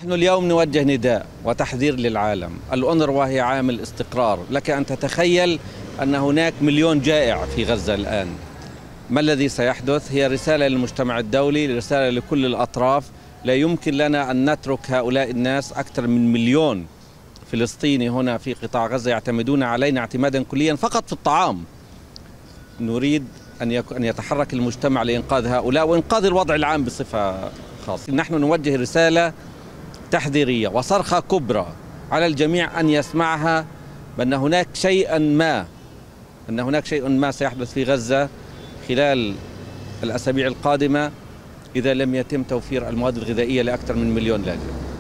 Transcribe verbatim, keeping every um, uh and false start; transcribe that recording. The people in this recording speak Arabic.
نحن اليوم نوجه نداء وتحذير للعالم. الأونروا هي عامل استقرار. لك أن تتخيل أن هناك مليون جائع في غزة الآن. ما الذي سيحدث؟ هي رسالة للمجتمع الدولي، رسالة لكل الأطراف. لا يمكن لنا أن نترك هؤلاء الناس، أكثر من مليون فلسطيني هنا في قطاع غزة يعتمدون علينا اعتمادا كليا فقط في الطعام. نريد أن أن يتحرك المجتمع لإنقاذ هؤلاء وإنقاذ الوضع العام بصفة خاصة. نحن نوجه رسالة تحذيرية وصرخة كبرى على الجميع أن يسمعها، بأن هناك شيئا ما أن هناك شيء ما سيحدث في غزة خلال الأسابيع القادمة إذا لم يتم توفير المواد الغذائية لأكثر من مليون لاجئ.